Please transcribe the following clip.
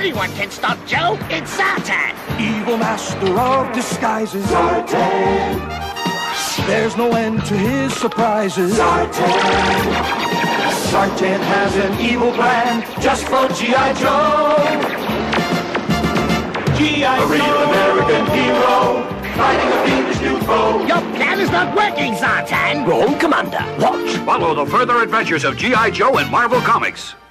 anyone can stop Joe, it's Zartan. Evil master of disguises, Zartan. There's no end to his surprises, Zartan. Zartan has an evil plan just for G.I. Joe. G.I. Joe, a real American hero, fighting a fiendish new foe. Your plan is not working, Zartan. Wrong, Commander. Watch. Follow the further adventures of G.I. Joe and Marvel Comics.